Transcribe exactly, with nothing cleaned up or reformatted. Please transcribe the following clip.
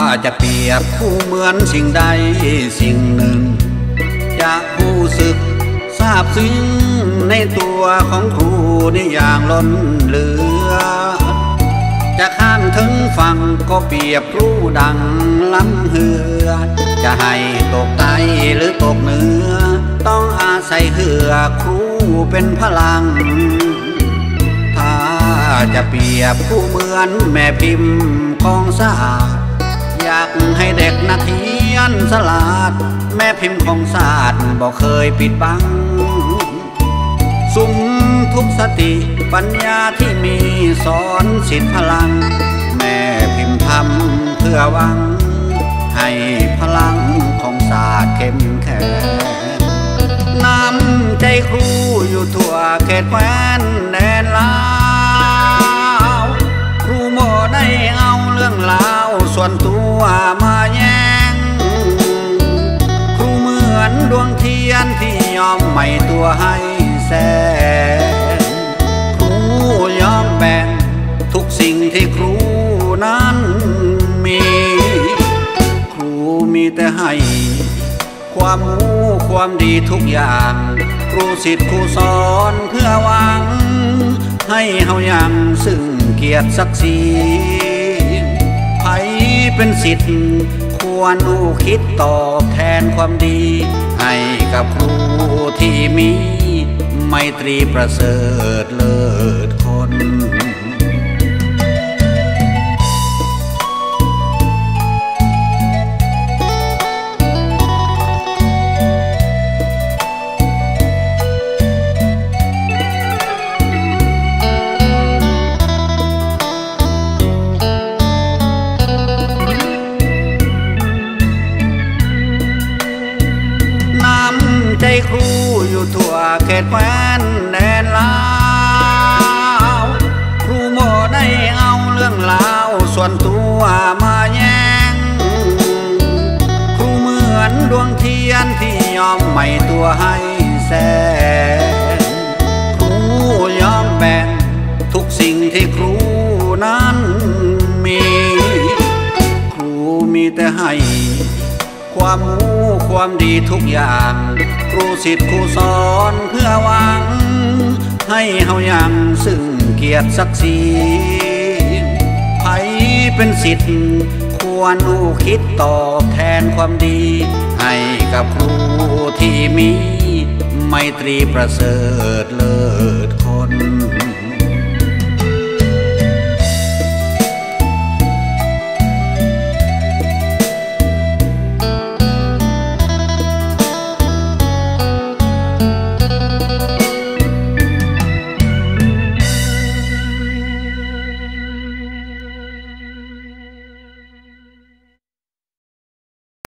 จะเปรียบผู้เหมือนสิ่งใดสิ่งหนึ่งจะรู้สึกซาบซึ้งในตัวของครูนี่อย่างล้นเหลือจะข้ามถึงฝั่งก็เปรียบครูดังล้ำเหือจะให้ตกใต้หรือตกเหนือต้องอาศัยเหือครูเป็นพลังถ้าจะเปรียบผู้เหมือนแม่พิมพ์ของสะอาดอยากให้เด็กนักเรียนสลาดแม่พิมพ์ของศาสตร์บอกเคยปิดบังสุมทุกสติปัญญาที่มีสอนสิทธิพลังแม่พิมพ์ทำเพื่อหวังให้พลังของศาสตร์เข้มแข็งน้ำใจครูอยู่ทั่วเขตแคว้นแดนลาวครูโมได้เอาเรื่องราวส่วนตัวมาแย้งครูเหมือนดวงเทียนที่ยอมไม่ตัวให้แสงครูยอมแบ่งทุกสิ่งที่ครูนั้นมีครูมีแต่ให้ความรู้ความดีทุกอย่างครูศิษย์ครูสอนเพื่อหวังให้เฮายังซึ่งเกียรติศักดิ์ศรีไผเป็นศิษย์ควรอุคิดตอบแทนความดีให้กับครูที่มีไมตรีประเสริฐเลิศคนใจครูอยู่ทั่วเขตแคว้นแดนลาวครูโมได้เอาเรื่องราวส่วนตัวมาแย้งครูเหมือนดวงเทียนที่ยอมไม่ตัวให้แสงครูยอมแบ่งทุกสิ่งที่ครูนั้นมีครูมีแต่ให้ความรู้ความดีทุกอย่างครูศิษย์ครูสอนเพื่อหวังให้เฮายังซึ่งเกียรติศักดิ์ศรีไผเป็นศิษย์ควรอุคิดตอบแทนความดีให้กับครูที่มีไมตรีประเสริฐเลิศ